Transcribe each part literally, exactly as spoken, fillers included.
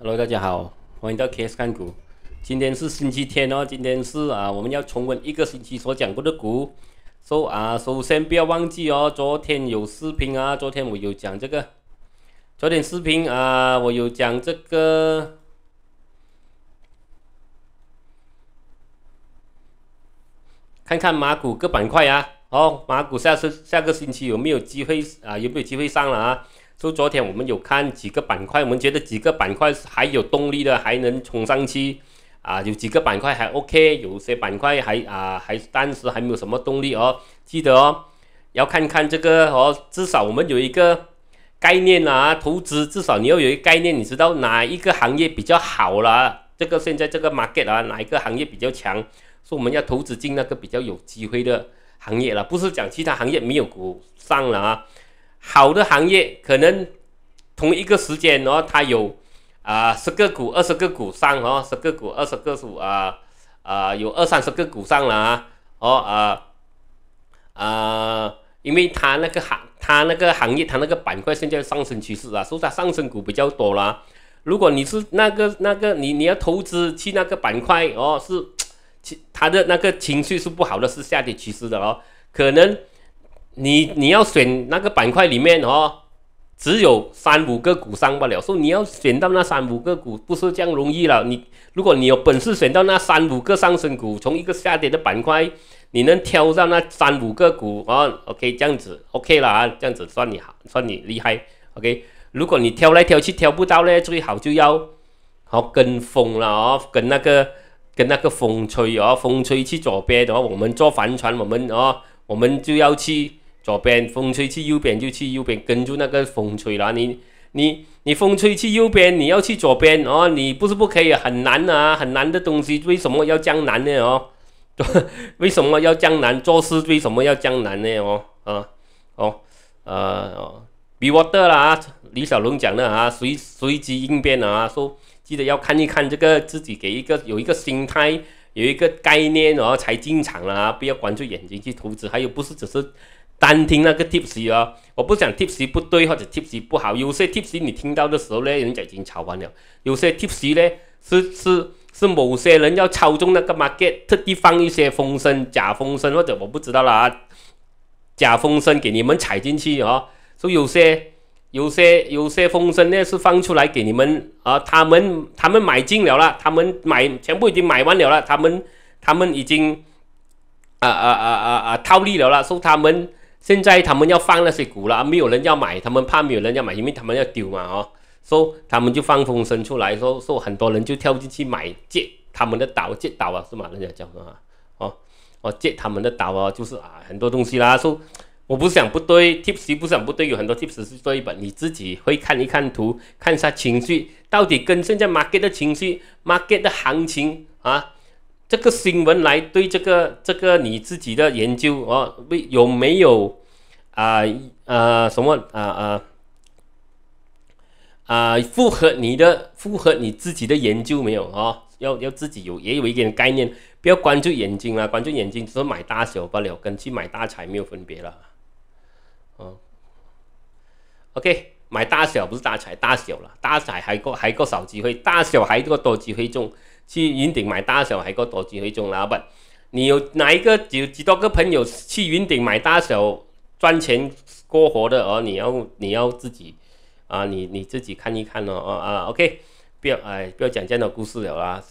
Hello，大家好，欢迎到 K S 看股。今天是星期天哦，今天是啊，我们要重温一个星期所讲过的股。So 啊，首先不要忘记哦，昨天有视频啊，昨天我有讲这个，昨天视频啊，我有讲这个，看看马股各板块啊，哦，马股下次下个星期有没有机会啊？有没有机会上了啊？就昨天我们有看几个板块，我们觉得几个板块还有动力的，还能冲上去啊。有几个板块还 OK， 有些板块还啊还暂时还没有什么动力哦。记得哦，要看看这个哦，至少我们有一个概念啊，投资至少你要有一个概念，你知道哪一个行业比较好啦。这个现在这个 market 啊，哪一个行业比较强，所以我们要投资进那个比较有机会的行业了，不是讲其他行业没有股上了啊。好的行业可能同一个时间哦，它有啊十个股、二十个股上哦，十个股、二十个股啊啊有二三十个股上了啊哦啊啊，因为它那个行它那个行业它那个板块现在上升趋势啊，所以它上升股比较多啦。如果你是那个那个你你要投资去那个板块哦，是它的那个情绪是不好的，是下跌趋势的哦，可能。你你要选那个板块里面哦，只有三五个股上不了，所以你要选到那三五个股不是这样容易了。你如果你有本事选到那三五个上升股，从一个下跌的板块，你能挑到那三五个股哦 ，OK 这样子 OK 了啊，这样子算你好，算你厉害 OK。如果你挑来挑去挑不到呢，最好就要好、哦、跟风了哦，跟那个跟那个风吹哦，风吹去左边的话，我们坐帆船，我们哦我们就要去。左边风吹去右边就去右边，跟住那个风吹啦。你你你风吹去右边，你要去左边哦。你不是不可以，很难啊，很难的东西，为什么要这样难呢？哦，为什么要这样难？做事为什么要这样难呢？哦啊哦呃，be water 啦，李小龙讲的啊，随随机应变啊，说记得要看一看这个自己给一个有一个心态，有一个概念哦，才进场啦，不要关注眼睛去投资。还有不是只是。单听那个 tips 啊，我不讲 tips 不对或者 tips 不好，有些 tips 你听到的时候呢，人家已经炒完了；有些 tips 呢，是是是某些人要操纵那个 market， 特地放一些风声、假风声或者我不知道啦、啊，假风声给你们踩进去哦。所以有些有些有些风声呢是放出来给你们啊，他们他们买进了啦，他们买全部已经买完了啦，他们他们已经啊啊啊啊啊套利了啦，所以他们。现在他们要放那些股了，没有人要买，他们怕没有人要买，因为他们要丢嘛哦，所以他们就放风声出来，说说很多人就跳进去买借他们的岛，借岛啊是吗？人家叫啊，哦哦借他们的岛啊，就是啊很多东西啦，说我不是讲不对 ，tips 不是讲不对，有很多 tips 是对的，你自己会看一看图，看一下情绪到底跟现在 market 的情绪 ，market 的行情啊。这个新闻来对这个这个你自己的研究哦，有没有啊呃什么啊啊啊符合你的符合你自己的研究没有哦？要要自己有也有一点概念，不要关注眼睛啦，关注眼睛只是买大小罢了，跟去买大彩没有分别了。哦 ，OK， 买大小不是大彩，大小了，大彩还够还够少机会，大小还够多机会中。去云顶买大小还够多机会中啦，不，你有哪一个有几多个朋友去云顶买大小赚钱过活的哦？你要你要自己啊，你你自己看一看哦啊 ，OK， 不要哎不要讲这样的故事了啦。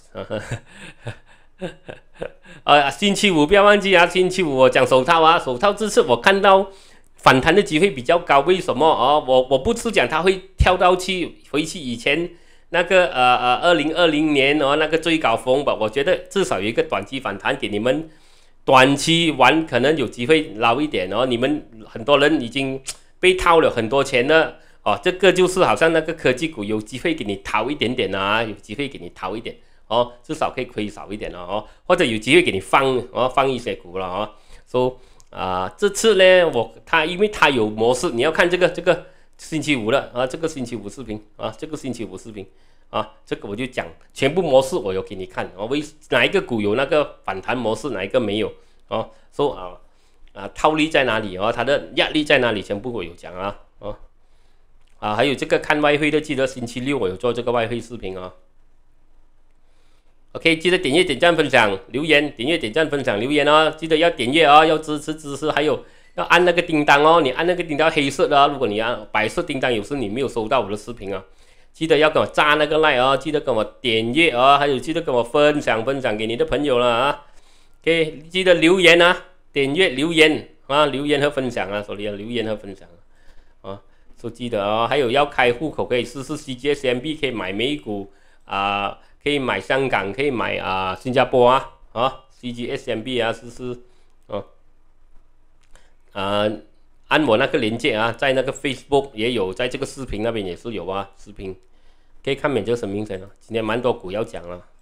啊，星期五不要忘记啊，星期五我讲手套啊，手套这次我看到反弹的机会比较高，为什么哦？我我不是讲它会跳到去回去以前。那个呃呃，二零二零年哦，那个最高峰吧，我觉得至少有一个短期反弹给你们，短期玩可能有机会捞一点哦。你们很多人已经被套了很多钱了哦，这个就是好像那个科技股有机会给你掏一点点啊，有机会给你掏一点哦，至少可以亏少一点了哦，或者有机会给你放哦放一些股了哦。说、so, 啊、呃，这次呢，我它因为它有模式，你要看这个这个。星期五了啊，这个星期五视频啊，这个星期五视频啊，这个我就讲全部模式我有给你看啊，为哪一个股有那个反弹模式，哪一个没有哦？说、so, 啊啊套利在哪里哦？它的压力在哪里？全部我有讲啊哦啊，还有这个看外汇的，记得星期六我有做这个外汇视频啊。OK， 记得点阅、点赞、分享、留言，点阅、点赞、分享、留言哦，记得要点阅哦，要支持支持，还有要按那个叮当哦，你按那个叮当黑色的、哦，如果你按白色叮当，有时你没有收到我的视频啊，记得要跟我炸那个 like 哦，记得跟我点阅哦，还有记得跟我分享分享给你的朋友了啊。OK， 记得留言啊，点阅留言啊，留言和分享啊，所以要留言和分享啊，都记得哦。还有要开户口可以试试 C G S M B， 可以买美股啊。可以买香港，可以买啊、呃、新加坡啊啊 C G S M B 啊，试试啊啊，按我那个链接啊，在那个 Facebook 也有，在这个视频那边也是有啊，视频可以看免这个声明先啊。今天蛮多股要讲了。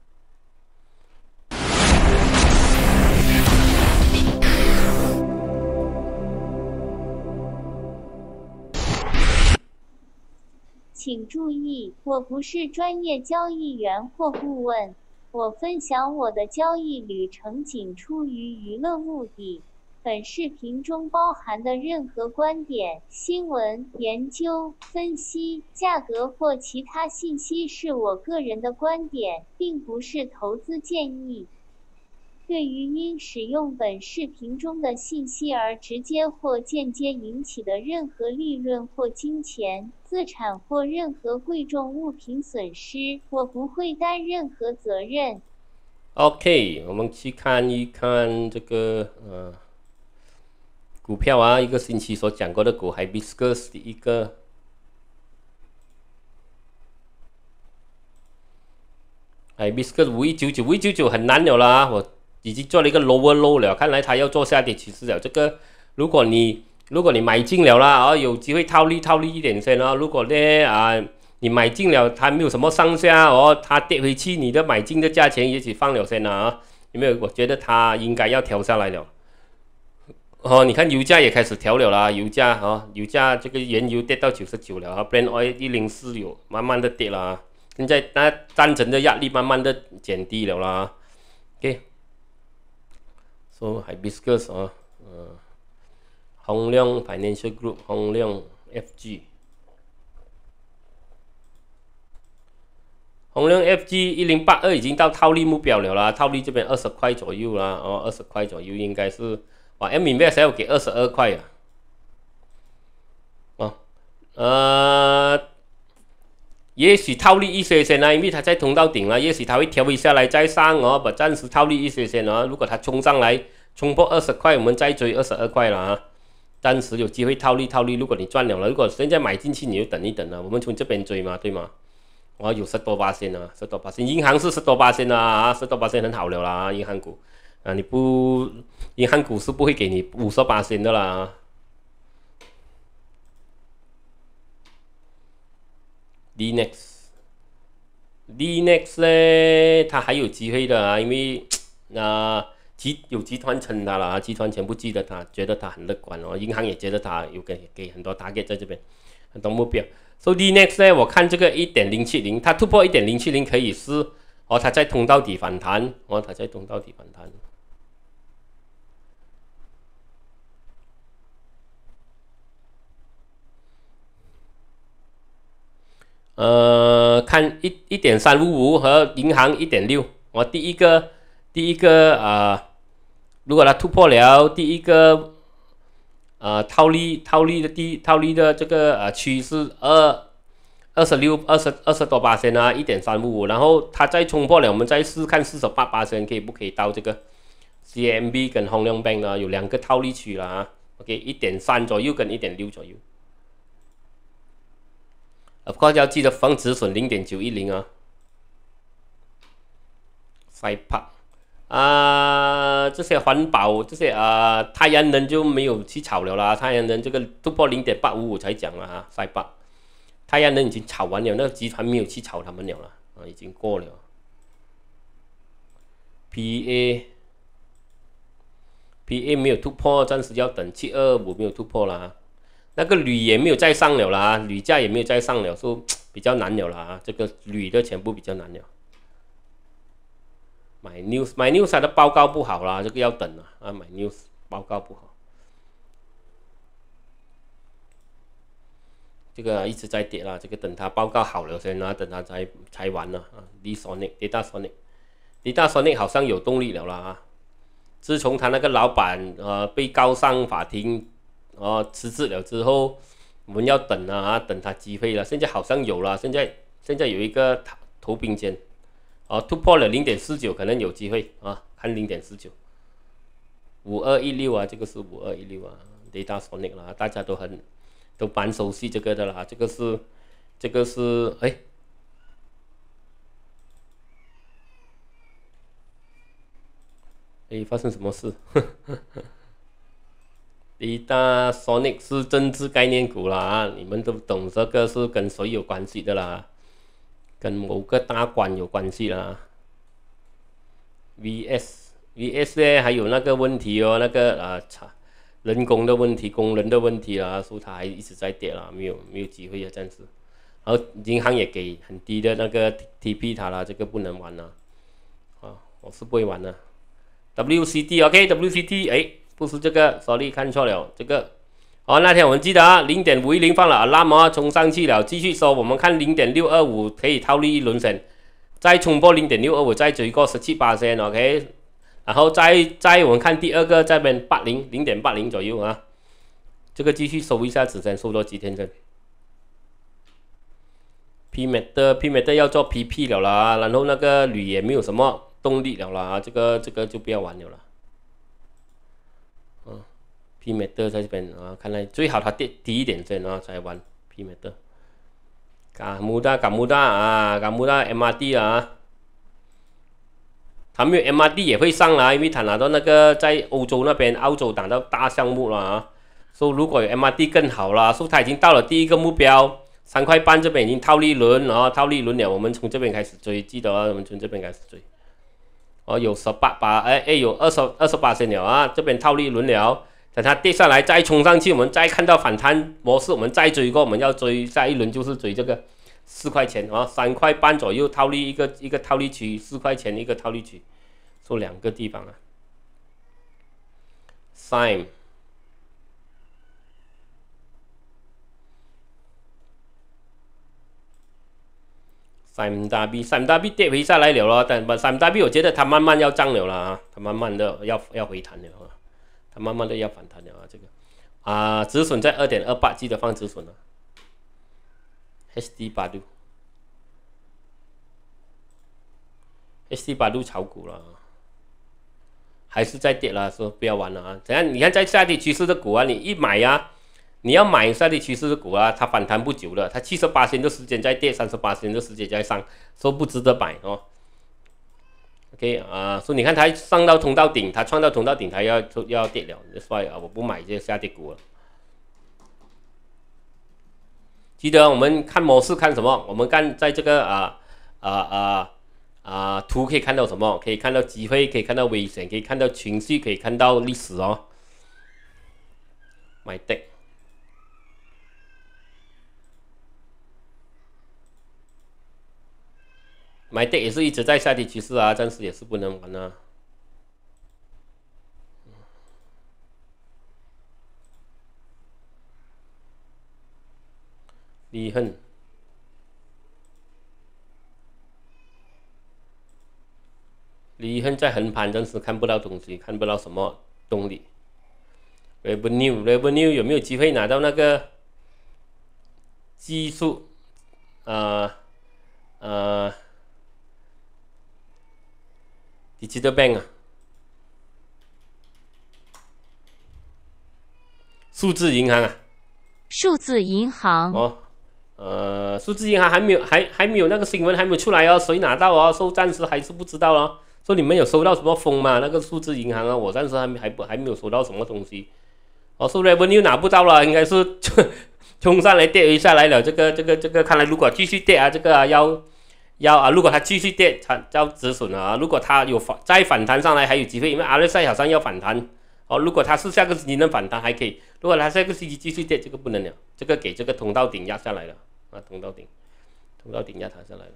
请注意，我不是专业交易员或顾问，我分享我的交易旅程仅出于娱乐目的。本视频中包含的任何观点、新闻、研究、分析、价格或其他信息是我个人的观点，并不是投资建议。对于因使用本视频中的信息而直接或间接引起的任何利润或金钱、资产或任何贵重物品损失，我不会担任何责任。 OK， 我们去看一看这个呃股票啊，一个星期所讲过的股 ，Hibiscus 第一个。Hibiscus 五一九九，五一九九很难了啦，我已经做了一个 lower low 了，看来它要做下跌趋势了。这个，如果你如果你买进了啦，哦，有机会套利套利一点先哦。如果呢啊，你买进了，它没有什么上下哦，它跌回去，你的买进的价钱也许放了先啊。有没有？我觉得它应该要调下来了。哦，你看油价也开始调了啦，油价哦，油价这个原油跌到九十九了啊 ，Brent oil 一零四有慢慢的跌了啊。现在那单程的压力慢慢的减低了啦 ，OK。So Hibiscus 啊，呃，宏亮 Financial Group， 宏亮 F G， 宏亮 F G 一零八二已经到套利目标了啦，套利这边二十块左右啦，哦，二十块左右应该是，哇 ，M invest 要给二十二块啊，哦，呃。也许套利一些先啊，因为它在通道顶了，也许它会调一下来再上哦，把暂时套利一些先啊。如果它冲上来，冲破二十块，我们再追二十二块了啊。暂时有机会套利套利，如果你赚了了，如果现在买进去，你就等一等啊。我们从这边追嘛，对吗？哇，有十多八仙啊，十多八仙，银行是十多八仙啊，十多八仙很好了啦，银行股啊，你不银行股是不会给你五十八仙的啦。D next，D next 呢，它还有机会的啊，因为啊集有集团撑它了，集团全部记得它，觉得它很乐观哦，银行也觉得它有给给很多 target 在这边，很多目标。So D next 呢，我看这个一点零七零，它突破一点零七零可以是哦，它在通道底反弹，哦，它在通道底反弹。呃，看一一点三五五和银行一点六，我第一个第一个啊、呃，如果它突破了第一个呃套利套利的第套利的这个呃趋势二二十六二十二十多八仙啊，一点三五五，然后它再冲破了，我们再试看四十八八仙可以不可以到这个 C M B 跟宏亮 bank 呢？有两个套利区了啊 ，OK， 一点三左右跟一点六左右。Of course 要记得防止损 零点九一零 啊。赛帕啊，这些环保这些啊，太阳能就没有去炒了啦。太阳能这个突破 零点八五五 才讲了啊，赛帕。太阳能已经炒完了，那个集团没有去炒他们了啦，啊，已经过了。P A P A 没有突破，暂时要等七二五没有突破啦。那个铝也没有再上了啦，铝价也没有再上了，说比较难了啦。这个铝的全部比较难了。买 news 买 news 它的报告不好啦，这个要等啊啊，买 news 报告不好。 这个一直在跌啦，这个等它报告好了先啊，等它才才完了啊。Sonic Data Sonic Data Sonic 好像有动力了啦啊！自从他那个老板呃被告上法庭，哦辞职了之后，我们要等啊，等他机会了。现在好像有了，现在现在有一个头头并肩，哦突破了零点四九，可能有机会啊，看零点四九，五二一六啊，这个是五二一六啊 ，Data Sonic 啦，大家都很。都蛮熟悉这个的啦，这个是，这个是，哎，哎，发生什么事？Data Sonic 是政治概念股啦，啊，你们都懂这个是跟谁有关系的啦？跟某个大官有关系啦。V S V S 呢，还有那个问题哦，那个啊，人工的问题，工人的问题啦，所以它还一直在跌啦，没有没有机会啊，这样子。然后银行也给很低的那个 T P 它啦，这个不能玩了，啊，我是不会玩的。W C D OK，W C D 哎，不是这个 ，sorry 看错了，这个。哦，那天我们记得啊，零点五一零放了 alarm 啊，冲上去了，继续收，我们看零点六二五可以套利一轮先，再冲破零点六二五，再追过十七八先 ，OK。然后再再我们看第二个这边八零零点八零左右啊，这个继续收一下子先，收多几天先。P M A T P M A T 要做 P P 了啦，然后那个铝也没有什么动力了啦，这个这个就不要玩了啦。嗯 ，P M A T 在这边啊，看来最好它跌低一点先啊才玩 P M A T。Gamuda Gamuda 啊 ，Gamuda M R D 啊。他没有 M R D 也会上来，因为他拿到那个在欧洲那边、澳洲拿到大项目了啊。说、so, 如果有 M R D 更好啦，说、so, 他已经到了第一个目标三块半，这边已经套利一轮，然后套利一轮了，我们从这边开始追，记得啊，我们从这边开始追。哦，有十八八，哎哎，有二十二十八先了啊，这边套利一轮了，等它跌下来再冲上去，我们再看到反弹模式，我们再追过，我们要追下一轮就是追这个。四块钱啊，三块半左右套利一个一个套利区，四块钱一个套利区，说两个地方啊。Sime， Sime 大 B，Sime 大 B 跌回下来了咯，但不 Sime 大 B 我觉得它慢慢要涨了啦啊，它慢慢的要要回弹了啊，它慢慢的要反弹了啊，这个啊止损在 二点二八， 记得放止损啊。H D 八六 ，H D 八六炒股了，还是在跌了，说不要玩了啊！怎样？你看在下跌趋势的股啊，你一买呀、啊，你要买下跌趋势的股啊，它反弹不久了，它七十八天的时间在跌，三十八天的时间在上，说不值得买哦。OK 啊，所以你看它上到通道顶，它创到通道顶，它要要跌了，所以啊，我不买这些下跌股了。记得我们看模式看什么？我们看在这个啊啊啊啊图可以看到什么？可以看到机会，可以看到危险，可以看到情绪，可以看到历史哦。买的，买的也是一直在下跌趋势啊，暂时也是不能玩啊。离恨。离恨在横盘，暂时看不到东西，看不到什么动力。Revenue Revenue 有没有机会拿到那个技术？呃呃 ，Digital Bank 啊，数字银行啊， 数字银行哦。呃，数字银行还没有，还还没有那个新闻还没有出来哦，谁拿到哦？说暂时还是不知道哦。说你们有收到什么风吗？那个数字银行啊，我暂时还没还不还没有收到什么东西。哦，说 revenue 拿不到了，应该是冲上来跌下来了。这个这个这个，看来如果继续跌啊，这个啊要要啊，如果它继续跌，它要止损啊。如果它有反再反弹上来，还有机会，因为 R S I 好像要反弹。哦，如果它是下个星期能反弹还可以，如果它下个星期继续跌，这个不能了，这个给这个通道顶压下来了啊，通道顶，通道顶压它下来了。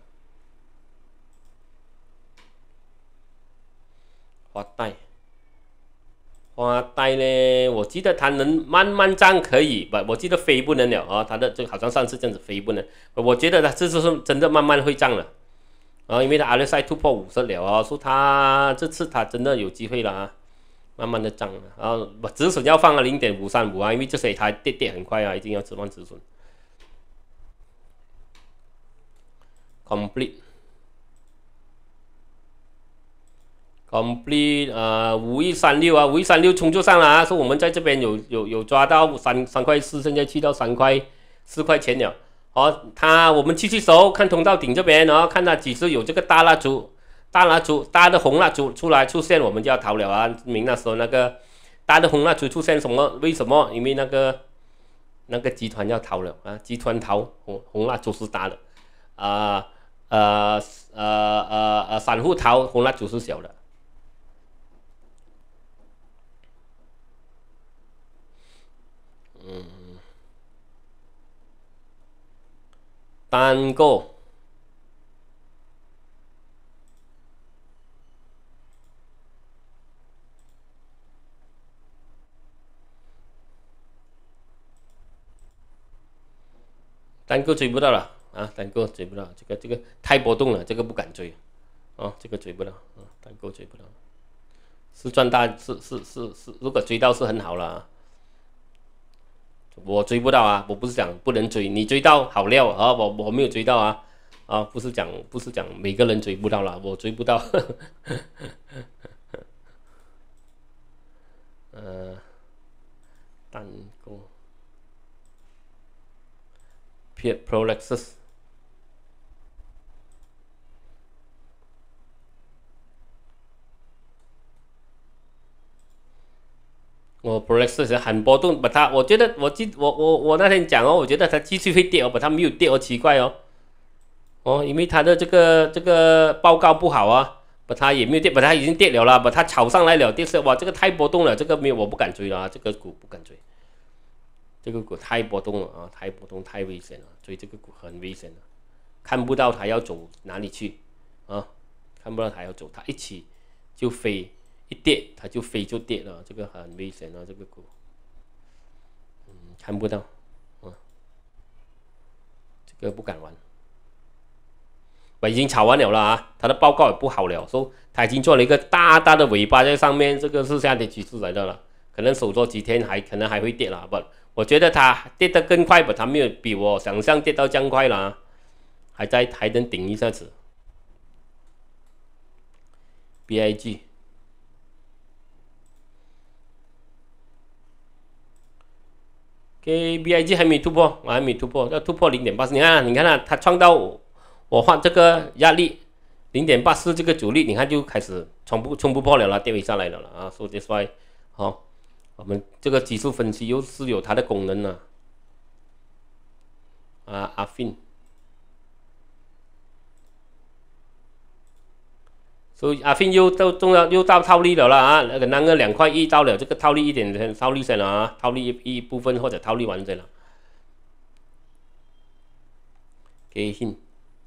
华泰， 花带呢，我记得它能慢慢涨可以，不，我记得飞不能了啊，它的这个好像上次这样子飞不能，我觉得它这次是真的慢慢会涨了啊，因为它 R S I 突破五十了啊，说它这次它真的有机会了啊，慢慢的涨了，然后我止损要放了零点五三五啊，因为这些它跌跌很快啊，一定要指望止损。complete。complete 呃五一三六啊，五一三六冲就上了啊，说我们在这边有有有抓到三三块四，现在去到三块四块钱了。哦，它我们继续守，看通道顶这边，然后看它几时有这个大蜡烛、大蜡烛、大的红蜡烛出来出现，我们就要逃了啊！明那时候那个大的红蜡烛出现什么？为什么？因为那个那个集团要逃了啊！集团逃，红红蜡烛是大的，啊呃呃呃呃散户逃，红蜡烛是小的。嗯，单个单个追不到了啊，单个追不到，这个这个太波动了，这个不敢追，哦，这个追不到啊，单个追不到，是赚大是是是是，如果追到是很好了啊。我追不到啊，我不是讲不能追，你追到好料啊，我我没有追到啊，啊，不是讲不是讲每个人追不到了，我追不到，呵呵呃，单个 Prolexus， 我 Prolexus 很波动，把它，我觉得我记我我我那天讲哦，我觉得它继续会跌哦，把它没有跌哦，奇怪哦，哦，因为它的这个这个报告不好啊，把它也没有跌，把它已经跌了啦，把它炒上来了，跌是哇，这个太波动了，这个没有我不敢追了啊，这个股不敢追，这个股太波动了啊，太波动太危险了，追这个股很危险了，看不到它要走哪里去啊，看不到它要走，它一起就飞。一跌它就飞就跌了，这个很危险啊！这个股，嗯，看不到，啊，这个不敢玩。我已经炒完了了啊，它的报告也不好了，说它已经做了一个大大的尾巴在上面，这个是下跌趋势来的了，可能守多几天还可能还会跌了，不，我觉得它跌得更快吧，它没有比我想象跌到这样快了啊，还在还能顶一下子。B I G。给 B I G 还没突破，我还没突破，要突破零点八四。你看、啊，你看啊，它创到我我画这个压力零点八四这个阻力，你看就开始冲不冲不破了啦，跌回下来了啦啊。So that's why， 好，我们这个技术分析又是有它的功能呢。啊，阿fin，所以阿fin又到重要又到套利了啦啊，那个那个两块一到了，这个套利一点套利先了啊，套利一部分或者套利完整了。给信，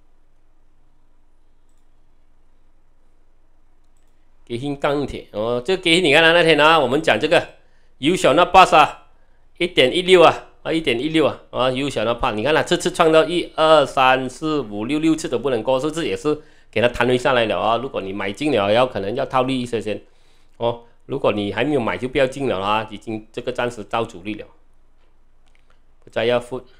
给信钢铁哦，这给你看啊，那天啊，我们讲这个有小那 bus 啊，一点一六啊。啊，一点一六啊，啊，有小那怕，你看它、啊、这次创到一二三四五六六次都不能过，这次也是给它弹回下来了啊。如果你买进了，要可能要套利一些先哦。如果你还没有买，就不要进了啊，已经这个暂时到主力了，不再要付，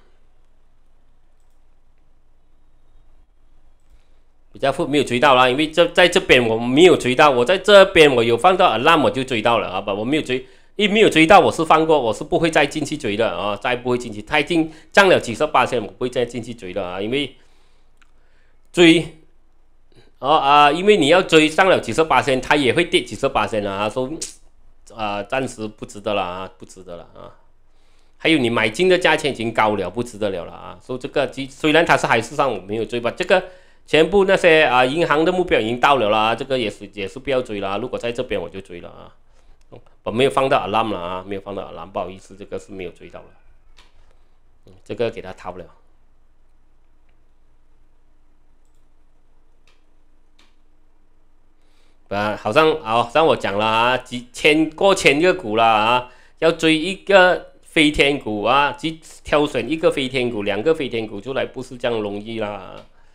比较付没有追到啦，因为这在这边我没有追到，我在这边我有放到 alarm 我就追到了啊，不，我没有追。一没有追到，我是放过，我是不会再进去追的啊，再不会进去，太近涨了几十八千，我不会再进去追的啊，因为追，哦啊，因为你要追上了几十八千，它也会跌几十八千啊，说啊暂时不值得了啊，不值得了啊，还有你买进的价钱已经高了，不值得了了啊，说这个虽然它是海市上我没有追吧，这个全部那些啊银行的目标已经到了啦，这个也是也是不要追了，如果在这边我就追了啊。我没有放到 alarm 了啊，没有放到 alarm， 不好意思，这个是没有追到了，嗯、这个给他逃了。 啊，好像好像我讲了啊，几千过千个股了啊，要追一个飞天股啊，去挑选一个飞天股，两个飞天股出来不是这样容易啦。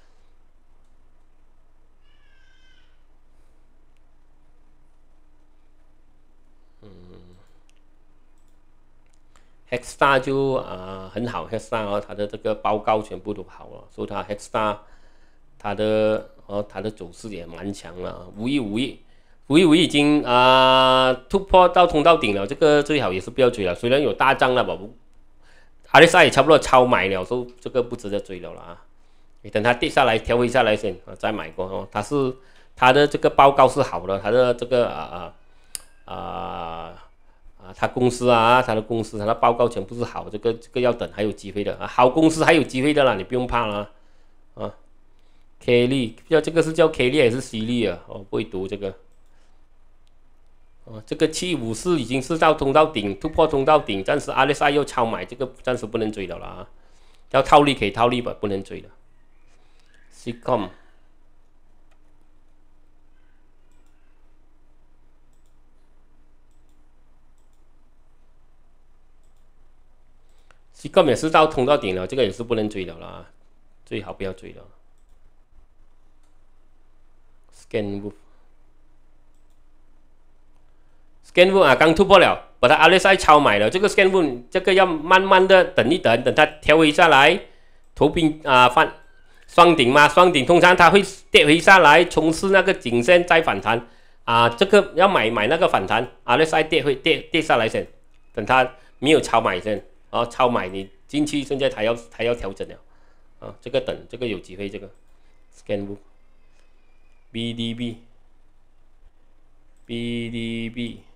嗯 ，Hexstar 就啊、呃、很好 ，Hexstar 哦，它的这个报告全部都好了，所以它 Hexstar 它的哦它的走势也蛮强了，五亿五亿。五亿五亿已经啊、呃、突破到通道顶了，这个最好也是不要追了。虽然有大涨了吧，R S I 也差不多超买了，所以这个不值得追了了啊。你等它跌下来调回下来先啊，再买过哦。它是它的这个报告是好的，它的这个啊啊啊啊，它公司啊，它的公司它的报告全部是好，这个这个要等还有机会的啊。好公司还有机会的啦，你不用怕啦啊。K 利，叫这个是叫 K 利还是 C 利啊？我不会读这个。哦，这个七五四已经是到通道顶，突破通道顶，暂时 R S I 又超买，这个暂时不能追了啦啊！要套利可以套利吧，不能追了。Sitcom，Sitcom 也是到通道顶了，这个也是不能追了啦，最好不要追了。Scanwolf。Scanwolf 啊，刚突破了，把它 R S I 超买了。这个 Scanwolf 这个要慢慢的等一等，等它调回下来，头平啊翻双顶嘛，双顶通常它会跌回下来，冲刺那个颈线再反弹啊。这个要买买那个反弹 ，R S I 跌会跌跌下来先，等它没有超买先，啊超买你进去，现在它要它要调整了啊，这个等这个有机会这个 Scanwolf，B D B，B D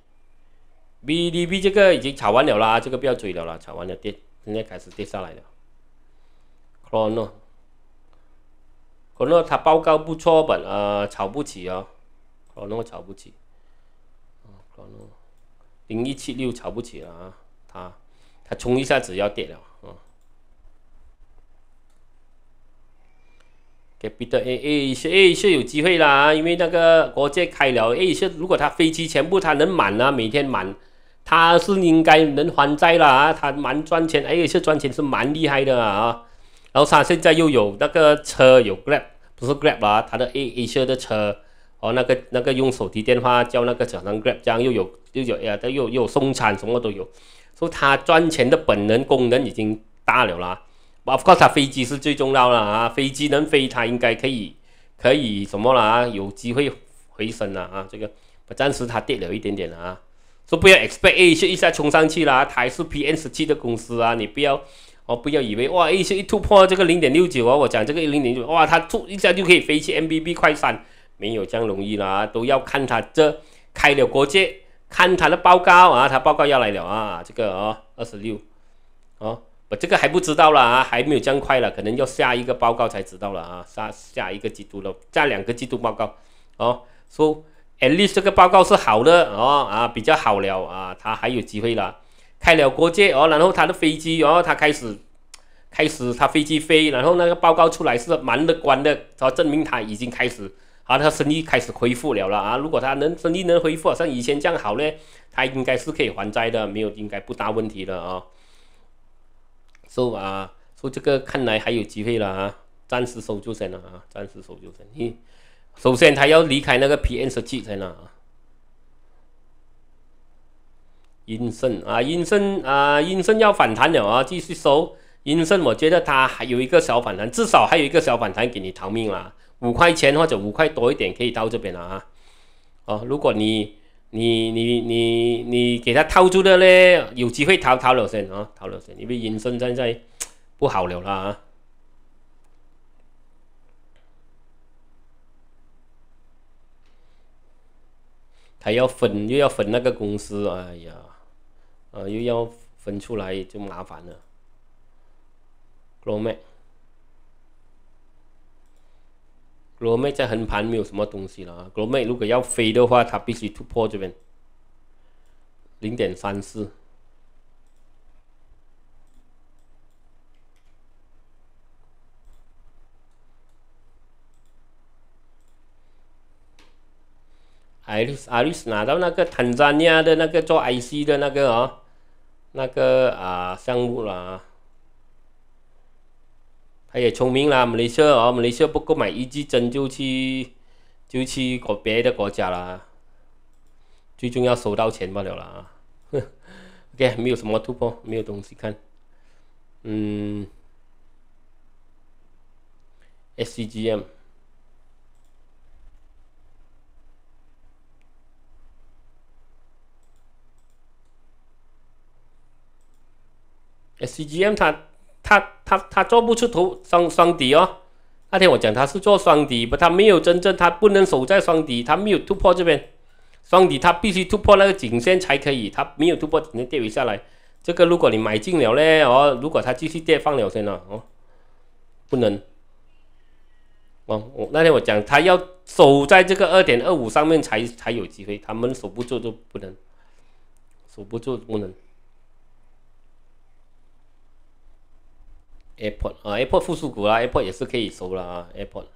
B。B D B 这个已经炒完了啦，这个不要追了啦，炒完了跌，现在开始跌下来了。Chrono，Chrono 它报告不错本，呃，炒不起哦 ，Chrono 炒不起，哦 ，Chrono 零一七六炒不起了啊，它它冲一下子要跌了，哦。Capital A A 是 A 是有机会啦，因为那个国界开了 ，A 是如果它飞机全部它能满啊，每天满。他是应该能还债了啊，他蛮赚钱，哎，是赚钱是蛮厉害的啊。然后他现在又有那个车有 Grab， 不是 Grab 啦，他的 A Asia 的车哦，那个那个用手提电话叫那个小商 Grab， 这样又有又有呀，又又有送餐什么都有，所以他赚钱的本能功能已经大了啦。Of course， 他飞机是最重要了啊，飞机能飞，他应该可以可以什么了啊，有机会回升了啊，这个暂时他跌了一点点了啊。说不要 expect A 是一下冲上去啦，它还是 P N 十七的公司啊，你不要哦，不要以为哇 A 是一突破这个零点六九啊，我讲这个零点六哇，它突一下就可以飞去 M B B 快三，没有这样容易啦，都要看它这开了国界，看它的报告啊，它报告要来了啊，这个哦二十六哦，我这个还不知道啦啊，还没有这样快了，可能要下一个报告才知道了啊，下下一个季度了，下两个季度报告哦，说。So, at least 这个报告是好的哦啊，比较好了啊，它还有机会了，开了国界哦，然后它的飞机哦，它开始开始它飞机飞，然后那个报告出来是蛮乐观的，它证明它已经开始啊，它生意开始恢复了了啊，如果它能生意能恢复像以前这样好呢，它应该是可以还债的，没有应该不大问题的啊，所以啊，所以这个看来还有机会了啊，暂时守住先了啊，暂时守住先，咦。首先，他要离开那个 P N 十七才能啊。阴盛啊，阴盛啊，阴盛要反弹了啊，继续收。阴盛，我觉得它还有一个小反弹，至少还有一个小反弹给你逃命啦。五块钱或者五块多一点可以到这边了啊。哦，如果你你你你你给他套住的嘞，有机会逃逃了先啊，逃了先，因为阴盛现在不好了啦啊。还要分，又要分那个公司，哎呀，啊，又要分出来就麻烦了。Glomax，Glomax 在横盘没有什么东西了啊。Glomax 如果要飞的话，它必须突破这边零点三四。 艾丽斯，艾丽斯拿到那个坦桑尼亚的那个做 I C 的那个哦，那个啊项目啦，他也聪明啦，马来西亚哦，马来西亚不购买一 G 针就去就去国别的国家啦，最终要收到钱罢了啦。OK， 没有什么突破，没有东西看。嗯 ，S C G M。S C G M 它它它它做不出头双双底哦。那天我讲它是做双底，不，它没有真正，它不能守在双底，它没有突破这边双底，它必须突破那个颈线才可以，它没有突破颈线跌回下来。这个如果你买进了呢，哦，如果它继续跌放了先了哦，不能。哦，我那天我讲它要守在这个二点二五上面才才有机会，他们守不住就不能，守不住不能。Airport 啊 ，Airport 附属股啦 ，Airport 也是可以收了啊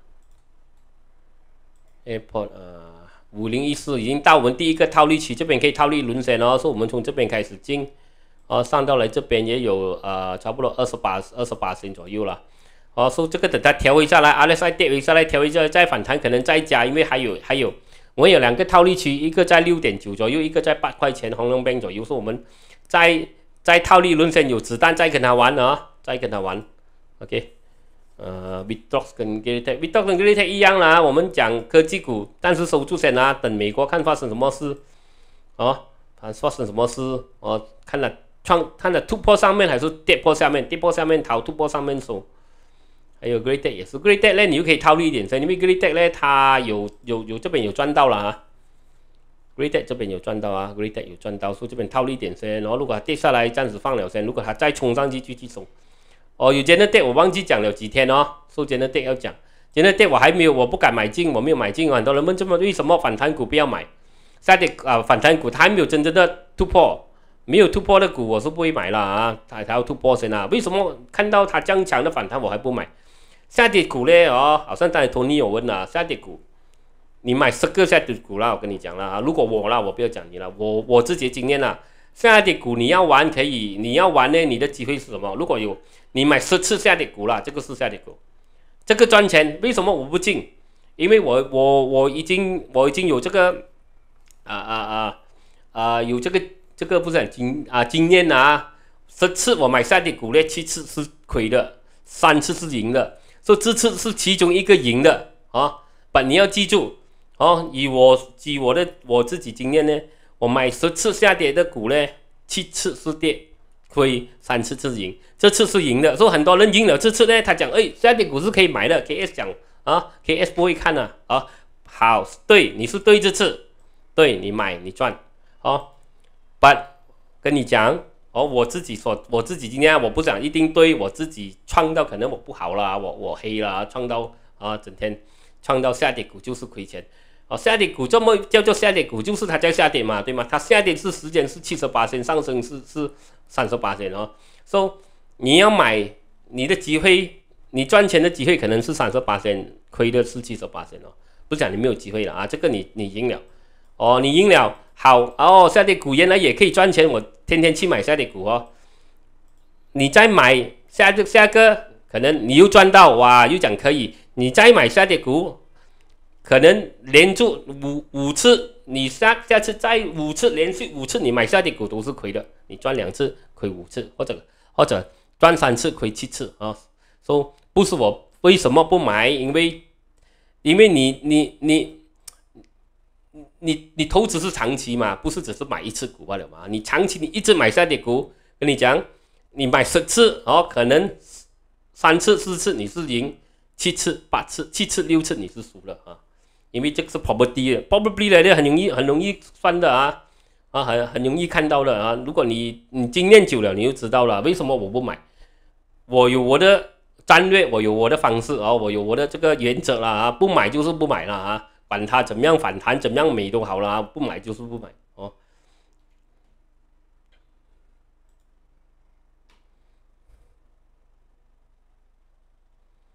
，Airport，Airport 啊，五零一四已经到我们第一个套利区，这边可以套利轮选哦，说我们从这边开始进，哦，上到来这边也有呃差不多二十八二十八左右了，哦，说这个等它调回下来 ，R S I 跌回下来，调回下来再反弹，可能再加，因为还有还有我们有两个套利区，一个在六点九左右，一个在八块钱红龙边左右，说我们在在套利轮选有子弹再跟他玩啊。再跟他玩 ，OK， 呃 ，Bitrox 跟 Greatech，Bitrox 跟 Greatech 一样啦。我们讲科技股，但是守住先啦，等美国看发生什么事，哦，看发生什么事，哦，看了创，看了突破上面还是跌破下面，跌破下面逃，突破上面守。还有 Greatech 也是 ，Greatech 呢，你就可以套利一点，因为 Greatech 呢，它有有有这边有赚到了啊。Greatech 这边有赚到啊 ，Greatech 有赚到，所以这边套利一点先，然后如果它跌下来，暂时放了先，如果它再冲上去，继续冲。哦，有 Genetec 我忘记讲了几天哦，说 Genetec 要讲 ，Genetec 我还没有，我不敢买进，我没有买进，很多人问这么为什么反弹股不要买？下跌啊，反弹股它还没有真正的突破，没有突破的股我是不会买了啊，它它要突破先啊。为什么看到它这样强的反弹我还不买？下跌股呢？哦，好像刚才 Tony 有问了，下跌股你买十个下跌股啦，我跟你讲了啊，如果我啦，我不要讲你了，我我自己的经验啦。下跌股你要玩可以，你要玩呢，你的机会是什么？如果有你买十次下跌股啦，这个是下跌股，这个赚钱。为什么我不进？因为我我我已经我已经有这个啊啊啊啊有这个这个不是很经啊经验啊，十次我买下跌股呢，七次是亏的，三次是赢的，所以这次是其中一个赢的啊。但你要记住哦，以我以我的我自己经验呢。我买十次下跌的股呢，七次是跌亏，三次是赢，这次是赢的。所以很多人赢了这次呢，他讲，哎，下跌股是可以买的。K S 讲啊 ，K S 不会看的 啊, 啊。好，对，你是对这次，对你买你赚哦。But 跟你讲哦，我自己所我自己今天我不讲一定对，我自己创到可能我不好啦，我我黑啦，创到啊整天创到下跌股就是亏钱。哦，下跌股这么叫做下跌股，就是它在下跌嘛，对吗？它下跌是时间是七十八线，上升是是三十八线哦。所以你要买你的机会，你赚钱的机会可能是三十八线，亏的是七十八线哦。不讲你没有机会了啊，这个你你赢了哦，你赢了好哦，下跌股原来也可以赚钱，我天天去买下跌股哦。你再买下个下个，可能你又赚到哇，又讲可以，你再买下跌股。可能连续五五次，你下下次再五次连续五次你买下跌股都是亏的，你赚两次亏五次，或者或者赚三次亏七次啊。说、so, 不是我为什么不买？因为因为你你你你你投资是长期嘛，不是只是买一次股罢了嘛。你长期你一直买下跌股，跟你讲，你买十次哦，可能三次四次你是赢，七次八次七次六次你是输了啊。因为这个是 probability 的 probability 来的很容易很容易算的啊啊很很容易看到的啊。如果你你经验久了，你就知道了为什么我不买。我有我的战略，我有我的方式啊，我有我的这个原则了啊，不买就是不买了啊，管它怎么样反弹怎么样美都好了啊，不买就是不买哦。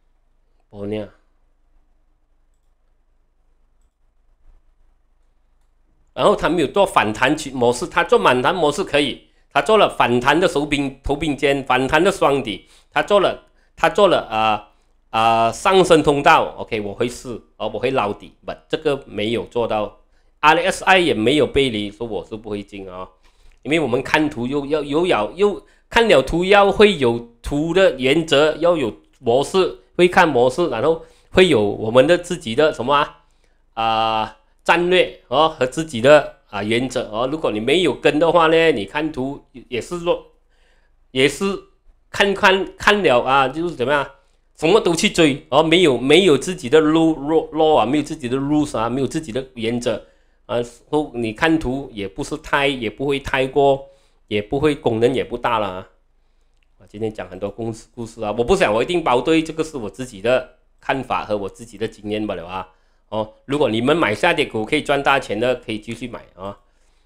哦，那样。 然后它没有做反弹模式，它做反弹模式可以，它做了反弹的手柄头柄肩，反弹的双底，它做了，它做了啊啊、呃呃、上升通道 ，OK， 我会试，哦，我会捞底，不，这个没有做到 ，R S I 也没有背离，说我是不会进啊、哦，因为我们看图又要有要又看了图要会有图的原则，要有模式，会看模式，然后会有我们的自己的什么啊？啊、呃，战略哦和自己的啊原则哦，如果你没有跟的话呢，你看图也是说，也是看看看了啊，就是怎么样，什么都去追哦，没有没有自己的 law law 啊，没有自己的 rules 啊，没有自己的原则啊，后你看图也不是太，也不会太过，也不会功能也不大了啊。我今天讲很多故事故事啊，我不想我一定包对，这个是我自己的看法和我自己的经验罢了啊。哦，如果你们买下跌股可以赚大钱的，可以继续买啊。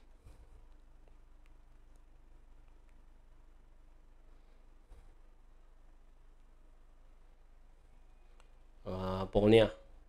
啊，博尼亚，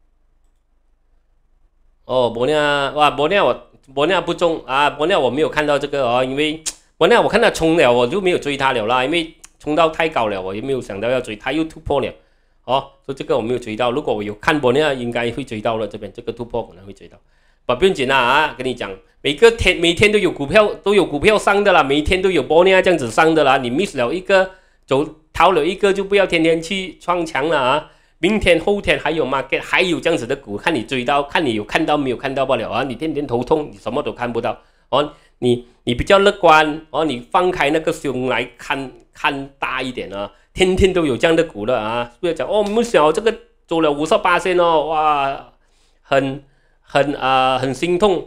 哦，博尼亚，哇，博尼亚我博尼亚不中啊，博尼亚我没有看到这个哦，因为博尼亚我看他冲了，我就没有追他了啦，因为冲到太高了，我也没有想到要追，他又突破了。哦，所以这个我没有追到。如果我有看博尼亚，应该会追到了。这边这个突破可能会追到，不不用紧啦啊！跟你讲，每个天每天都有股票都有股票上的啦，每天都有博尼亚这样子上的啦。你 miss 了一个，走逃了一个，就不要天天去撞墙了啊！明天后天还有 market， 还有这样子的股，看你追到，看你有看到没有看到罢了啊！你天天头痛，你什么都看不到哦。你你比较乐观哦，你放开那个胸来看看大一点啊。天天都有这样的股了啊！不要讲哦，不小这个走了五十八线哦，哇，很很啊、呃，很心痛。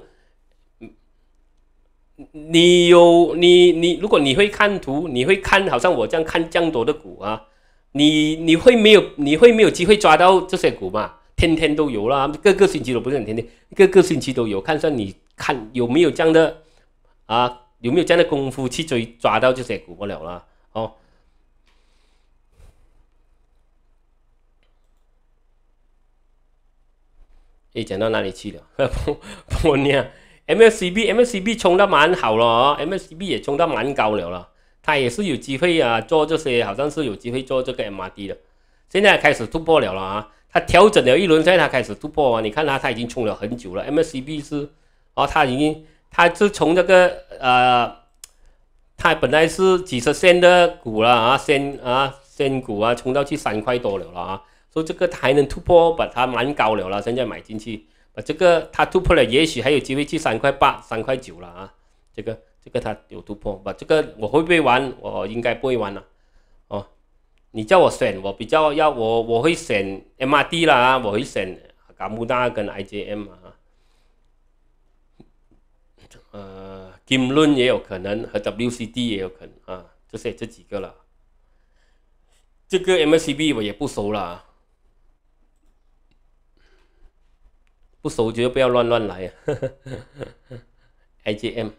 你有你你，如果你会看图，你会看，好像我这样看这样多的股啊，你你会没有你会没有机会抓到这些股嘛？天天都有啦，各个星期都不是很天天，各个星期都有，看上你看有没有这样的啊，有没有这样的功夫去追抓到这些股不了啦哦。诶，讲到哪里去了？博尼亚 M S C B M S C B 冲到蛮好了哦 ，M S C B 也冲到蛮高了了，它也是有机会啊，做这些好像是有机会做这个 M R D 的，现在开始突破了了啊，它调整了一轮，现在它开始突破啊，你看它它已经冲了很久了 ，M S C B 是哦，它已经它是从这个呃，它本来是几十仙的股了啊，仙啊仙股啊，冲到去三块多了了啊。所以这个它还能突破，把它蛮高了啦，现在买进去，把这个它突破了，也许还有机会去三块八、三块九了啊。这个这个它有突破，把这个我会不会玩？我应该不会玩了。哦，你叫我选，我比较要我我会选 M R D 啦，我会选嘎木达跟 I J M 啊。呃，金轮也有可能和 W C D 也有可能啊，这些这几个了。这个 M S C B 我也不熟了。不熟就不要乱乱来啊！I G M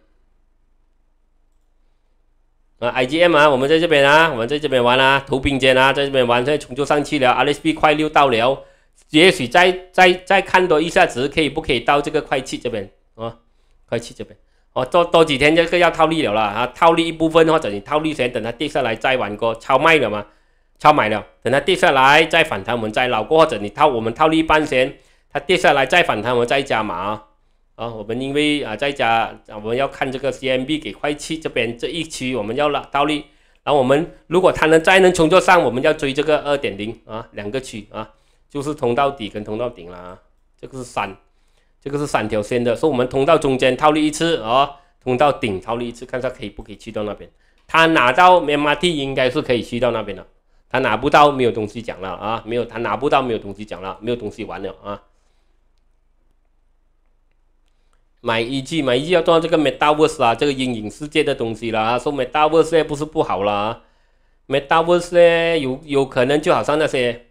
啊 ，I G M 啊，我们在这边啊，我们在这边玩啊，头并肩啊，在这边玩，现在冲就上去了 ，R S B 快六到了，也许再再再看多一下子，可以不可以到这个快七这边啊？快七这边哦，多多几天这个要套利了啦啊，套利一部分或者你套利先等它跌下来再玩过，超卖了嘛，超买了，等它跌下来再反弹我们再捞过，或者你套我们套利半先。它跌下来再反弹，我们再加码啊！啊，我们因为啊再加，我们要看这个 C M B 给快七这边这一区，我们要倒立，然后我们如果它能再能冲作上，我们要追这个 二点零 啊，两个区啊，就是通到底跟通到顶啦，这个是三，这个是三条线的，所以我们通到中间套利一次啊，通到顶套利一次，看它可以不可以去到那边。它拿到 M R T 应该是可以去到那边的，它拿不到没有东西讲了啊，没有它拿不到没有东西讲了，没有东西玩了啊。买一 G 买一 G 要做这个 Metaverse 啦，这个阴影世界的东西啦，说 Metaverse 不是不好啦 ，Metaverse 呢有有可能就好像那些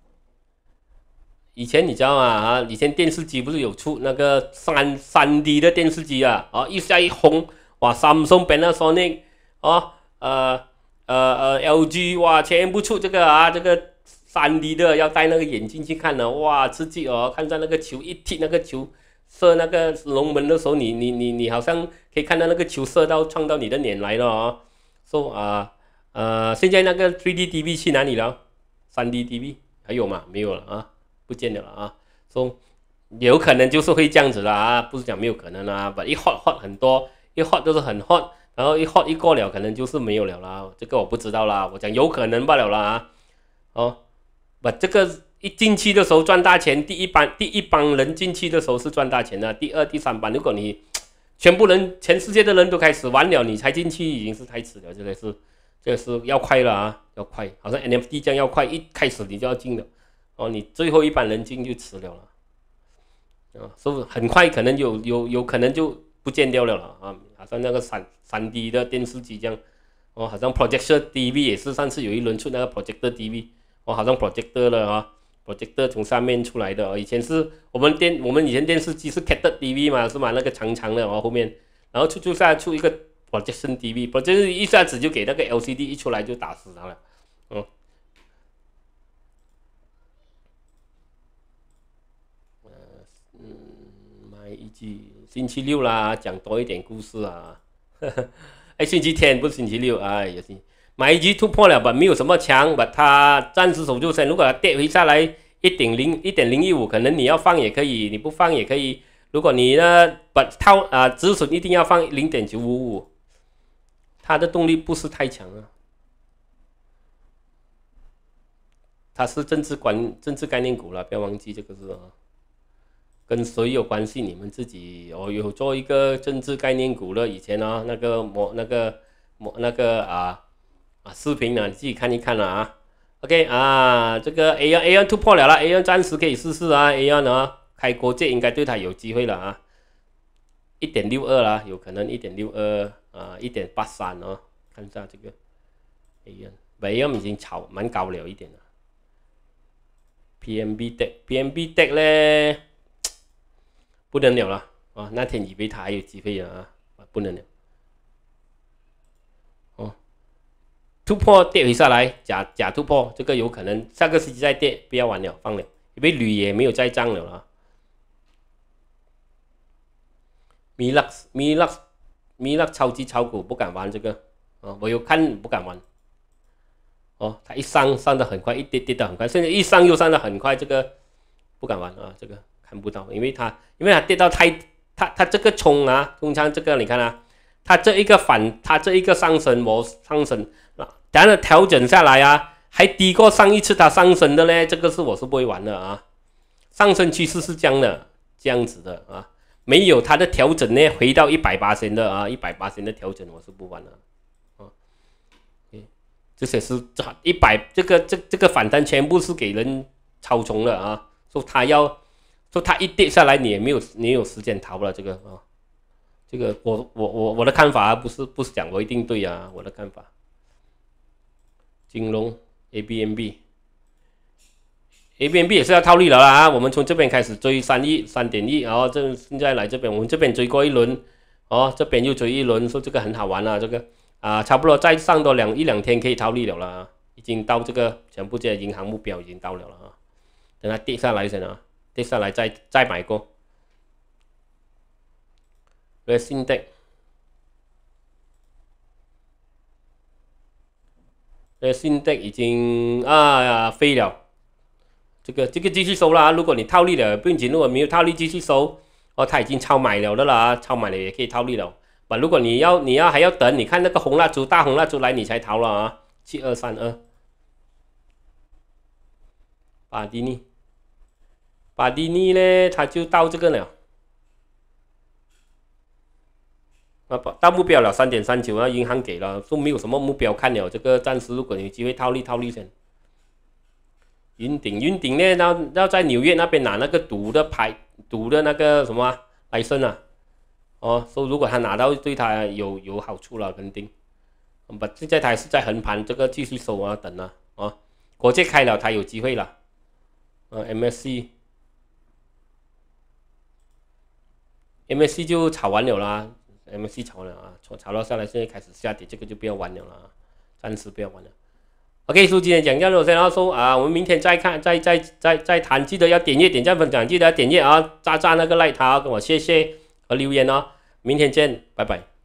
以前你知道吗？啊，以前电视机不是有出那个三三 D 的电视机啊，啊一下一红，哇 ，Samsung、Panasonic 啊，呃呃呃 L G 哇，全部出这个啊这个三 D 的，要戴那个眼镜去看呢，哇，刺激哦，看到那个球一踢那个球。 射那个龙门的时候，你你你你好像可以看到那个球射到撞到你的脸来了哦。说啊呃，现在那个 三 D T V 去哪里了？ 三 D T V 还有吗？没有了啊，不见了啊。说有可能就是会这样子了啊，不是讲没有可能啊。把一 hot hot 很多，一 hot 都是很 hot， 然后一 hot 一过了，可能就是没有了啦。这个我不知道啦，我讲有可能罢了啦啊。哦，把这个。一进去的时候赚大钱，第一班第一帮人进去的时候是赚大钱的，第二、第三班，如果你全部人全世界的人都开始玩了，你才进去已经是太迟了，这个是这个是要快了啊，要快，好像 N F T 这样要快，一开始你就要进了，哦，你最后一班人进就迟了了，啊，是不是很快可能有有有可能就不见掉了了啊，好像那个三三 D 的电视机这样，哦，好像 Projector T V 也是上次有一轮出那个 Projector T V， 哦，好像 Projector 了啊。projector 从上面出来的哦，以前是我们电我们以前电视机是 cathode T V 嘛，是嘛，那个长长的哦后面，然后出出下出一个 projection T V，projection 一下子就给那个 L C D 一出来就打死它了，嗯，呃嗯，买一句星期六啦，讲多一点故事啊，哎，星期天不是星期六，哎也行。买一局突破了吧，没有什么强，把它暂时守住先。如果它跌回下来一点零一点零一五，可能你要放也可以，你不放也可以。如果你呢把套啊止损一定要放零点九五五，它的动力不是太强啊。它是政治管政治概念股了，不要忘记这个是啊。跟谁有关系？你们自己我、哦、有做一个政治概念股了，以前啊那个模那个模那个啊。啊，视频呢，你自己看一看了啊。OK 啊，这个 A 一 A 一 突破了啦 ，A 一 暂时可以试试啊。A 一 呢，开国界应该对它有机会了啊。一点六二啦，有可能一点六二啊，一点八三哦。看一下这个 A 一 ，A 一 已经炒蛮高了一点了。P M B Deck，P M B Deck 咧不能了了啊！那天以为它还有机会啊，不能了。突破跌回下来，假假突破，这个有可能下个星期再跌，不要玩了，放了，因为铝也没有再涨了啊。米勒米勒米勒超级炒股不敢玩这个啊，我有看不敢玩。哦，它一上上的很快，一跌跌的很快，现在一上又上的很快，这个不敢玩啊，这个看不到，因为它因为它跌到太它它这个冲啊，通常这个你看啊，它这一个反，它这一个上升模上升。然后调整下来啊，还低过上一次它上升的呢，这个是我是不会玩的啊。上升趋势是这样的，这样子的啊，没有它的调整呢，回到一百八十的啊，一百八十的调整我是不玩的啊。这些是这一百这个这这个反弹全部是给人操纵了啊，说他要说他一跌下来你也没有你有时间逃了这个啊，这个我我我我的看法不是不是讲我一定对啊，我的看法。金融 A B M B，A B M B 也是要套利了啦。我们从这边开始追三亿、三点一，然后这现在来这边，我们这边追过一轮，哦，这边又追一轮，说这个很好玩啊，这个啊，差不多再上多两一两天可以套利了啦，已经到这个全部这些银行目标已经到了了啊。等它跌下来先啊，跌下来再再买过。Resindex。呃，信贷已经啊呀飞了，这个这个继续收啦。如果你套利了，不用紧；如果没有套利，继续收。哦，它已经超买了的啦，超买了也可以套利了。啊，如果你要你要还要等，你看那个红蜡烛大红蜡烛来，你才逃了啊。七二三二，巴蒂尼，巴蒂尼呢，它就到这个了。啊，到目标了三点三九啊，银行给了，都没有什么目标看了。这个暂时如果有机会套利套利先。云顶云顶呢，要要在纽约那边拿那个赌的牌，赌的那个什么来生啊？哦，说如果他拿到对他有有好处了，肯定。不，现在他还是在横盘，这个继续收啊，等啊，啊，国界开了，他有机会了。啊 ，M S C，M S C 就炒完了啦。M S C 炒了啊，炒炒到下来，现在开始下跌，这个就不要玩了啦，暂时不要玩了。 OK， so 今天讲到这先，然后说啊，我们明天再看，再再再再谈，记得要点阅、点赞、分享，记得要点阅啊，炸炸那个like他跟我谢谢和留言哦，明天见，拜拜。